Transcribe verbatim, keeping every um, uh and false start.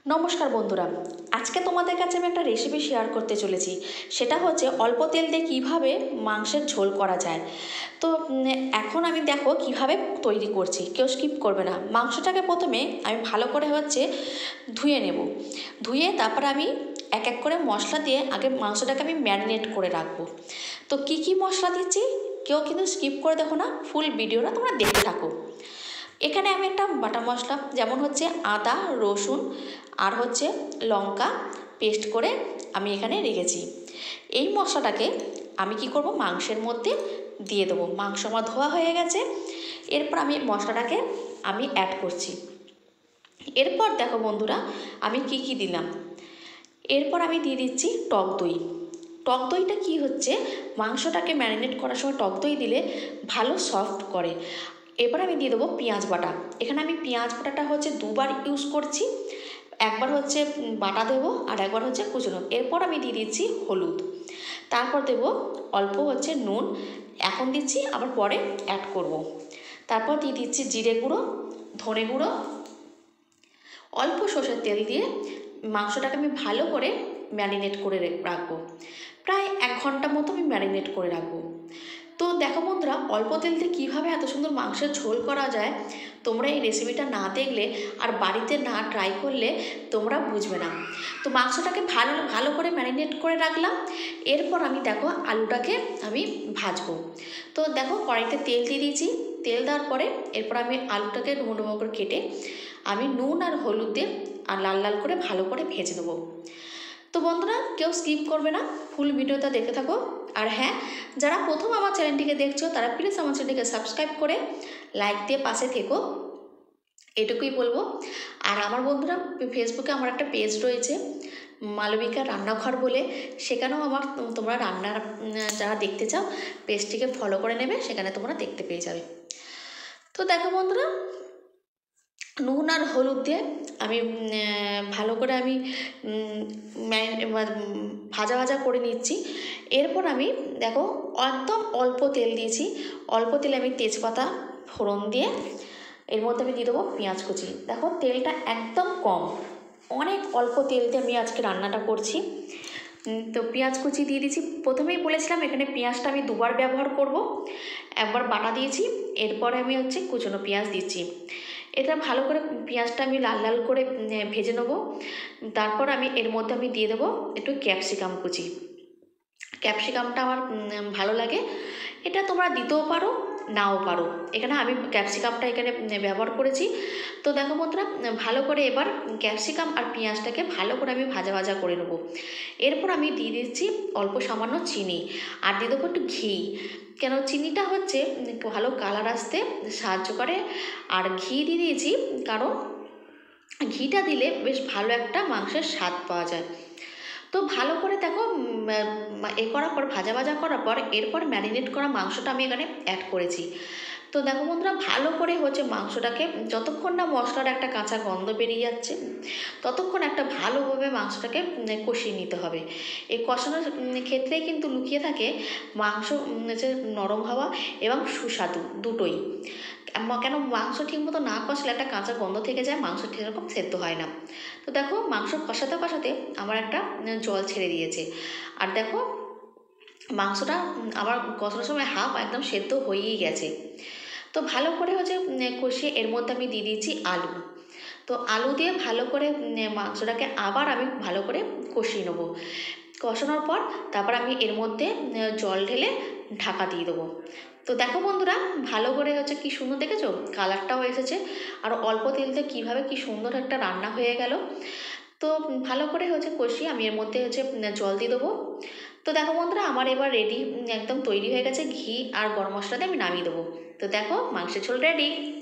নমস্কার বন্ধুরা, আজকে তোমাদের কাছে আমি একটা রেসিপি শেয়ার করতে চলেছি। সেটা হচ্ছে অল্প তেল দিয়ে কীভাবে মাংসের ঝোল করা যায়। তো এখন আমি দেখো কিভাবে তৈরি করছি, কেউ স্কিপ করবে না। মাংসটাকে প্রথমে আমি ভালো করে হচ্ছে ধুয়ে নেব। ধুয়ে তারপর আমি এক এক করে মশলা দিয়ে আগে মাংসটাকে আমি ম্যারিনেট করে রাখবো। তো কি কি মশলা দিচ্ছি কেউ কিন্তু স্কিপ করে দেখো না, ফুল ভিডিওটা তোমরা দেখতে থাকো। এখানে আমি একটা বাটা মশলা, যেমন হচ্ছে আদা রসুন আর হচ্ছে লঙ্কা পেস্ট করে আমি এখানে রেখেছি। এই মশলাটাকে আমি কি করব, মাংসের মধ্যে দিয়ে দেবো। মাংস আমার ধোয়া হয়ে গেছে, এরপর আমি মশলাটাকে আমি অ্যাড করছি। এরপর দেখো বন্ধুরা আমি কি কি দিলাম। এরপর আমি দিয়ে দিচ্ছি টক দই। টক দইটা কি হচ্ছে, মাংসটাকে ম্যারিনেট করার সময় টক দই দিলে ভালো সফট করে। এবার আমি দিয়ে দেবো পেঁয়াজ বাটা। এখানে আমি পেঁয়াজ বাটাটা হচ্ছে দুবার ইউজ করছি, একবার হচ্ছে বাটা দেবো আর একবার হচ্ছে কুচনো। এরপর আমি দিয়ে দিচ্ছি হলুদ, তারপর দেবো অল্প হচ্ছে নুন, এখন দিচ্ছি আবার পরে অ্যাড করব। তারপর দিয়ে দিচ্ছি জিরে গুঁড়ো, ধনে গুঁড়ো, অল্প সর্ষের তেল দিয়ে মাংসটাকে আমি ভালো করে ম্যারিনেট করে রাখবো। প্রায় এক ঘন্টা মতো আমি ম্যারিনেট করে রাখবো। তো দেখো বন্ধুরা, অল্প তেল দিয়ে কীভাবে এত সুন্দর মাংসের ঝোল করা যায়, তোমরা এই রেসিপিটা না দেখলে আর বাড়িতে না ট্রাই করলে তোমরা বুঝবে না। তো মাংসটাকে ভালো ভালো করে ম্যারিনেট করে রাখলাম। এরপর আমি দেখো আলুটাকে আমি ভাজবো। তো দেখো কড়াইতে তেল দিয়ে দিয়েছি। তেল দেওয়ার পরে এরপর আমি আলুটাকে ডুমো ডুমো করে কেটে আমি নুন আর হলুদ দিয়ে আর লাল লাল করে ভালো করে ভেজে দেবো। তো বন্ধুরা কেউ স্কিপ করবে না, ফুল ভিডিওটা দেখে থাকো। আর হ্যাঁ, যারা প্রথম আমার চ্যানেলটিকে দেখছো তারা প্লিজ আমার চ্যানেলটিকে সাবস্ক্রাইব করে লাইক দিয়ে পাশে থেকো, এটুকুই বলবো। আর আমার বন্ধুরা ফেসবুকে আমার একটা পেজ রয়েছে মালবিকা রান্নাঘর বলে, সেখানেও আমার তোমরা রান্নার যারা দেখতে চাও পেজটিকে ফলো করে নেবে, সেখানে তোমরা দেখতে পেয়ে যাবে। তো দেখো বন্ধুরা, নুন আর হলুদ দিয়ে আমি ভালো করে আমি ভাজা ভাজা করে নিচ্ছি। এরপর আমি দেখো একদম অল্প তেল দিয়েছি। অল্প তেলে আমি তেজপাতা ফোড়ন দিয়ে এর মধ্যে আমি দিয়ে দেবো পেঁয়াজ কুচি। দেখো তেলটা একদম কম, অনেক অল্প তেল দিয়ে আমি আজকে রান্নাটা করছি। তো পেঁয়াজ কুচি দিয়ে দিয়েছি। প্রথমেই বলেছিলাম এখানে পেঁয়াজটা আমি দুবার ব্যবহার করব, একবার বাটা দিয়েছি, এরপরে আমি হচ্ছে কুচনো পেঁয়াজ দিচ্ছি। এটা ভালো করে পেঁয়াজটা আমি লাল লাল করে ভেজে নেব। তারপর আমি এর মধ্যে আমি দিয়ে দেবো একটু ক্যাপসিকাম কুচি। ক্যাপসিকামটা আমার ভালো লাগে, এটা তোমরা দিতেও পারো নাও পারো। এখানে আমি ক্যাপসিকামটা এখানে ব্যবহার করেছি। তো দেখো বন্ধুরা, ভালো করে এবার ক্যাপসিকাম আর পেঁয়াজটাকে ভালো করে আমি ভাজা ভাজা করে নেবো। এরপর আমি দিয়ে দিচ্ছি অল্প সামান্য চিনি আর দিয়ে দেবো একটু ঘি। কেন চিনিটা হচ্ছে ভালো কালার আসতে সাহায্য করে, আর ঘি দিয়ে দিয়েছি কারণ ঘিটা দিলে বেশ ভালো একটা মাংসের স্বাদ পাওয়া যায়। তো ভালো করে দেখো এ করার পর ভাজা ভাজা করার পর এরপর ম্যারিনেট করা মাংসটা আমি এখানে অ্যাড করেছি। তো দেখো বন্ধুরা, ভালো করে হচ্ছে মাংসটাকে যতক্ষণ না মশলার একটা কাঁচা গন্ধ বেরিয়ে যাচ্ছে ততক্ষণ একটা ভালোভাবে মাংসটাকে কষিয়ে নিতে হবে। এই কষানোর ক্ষেত্রে কিন্তু লুকিয়ে থাকে মাংস যে নরম হওয়া এবং সুস্বাদু দুটোই। কেন মাংস ঠিকমতো না কষলে একটা কাঁচা গন্ধ থেকে যায়, মাংস সেরকম সেদ্ধ হয় না। তো দেখো মাংস কষাতে কষাতে আমার একটা জল ছেড়ে দিয়েছে। আর দেখো মাংসটা আবার কষানোর সময় হাফ একদম সেদ্ধ হয়েই গেছে। তো ভালো করে হচ্ছে কষিয়ে এর মধ্যে আমি দিয়ে দিয়েছি আলু। তো আলু দিয়ে ভালো করে মাংসটাকে আবার আমি ভালো করে কষিয়ে নেবো। কষানোর পর তারপর আমি এর মধ্যে জল ঢেলে ঢাকা দিয়ে দেবো। তো দেখো বন্ধুরা, ভালো করে হচ্ছে কি সুন্দর দেখেছো কালারটাও এসেছে, আর অল্প তেলতে কীভাবে কি সুন্দর একটা রান্না হয়ে গেল। তো ভালো করে হচ্ছে কষিয়ে আমি এর মধ্যে হচ্ছে জল দিয়ে দেবো। তো দেখো বন্ধুরা, আমার এবার রেডি, একদম তৈরি হয়ে গেছে। ঘি আর গরম মশলা দিয়ে আমি নামিয়ে দেবো। তো দেখো মাংসের ঝোল রেডি।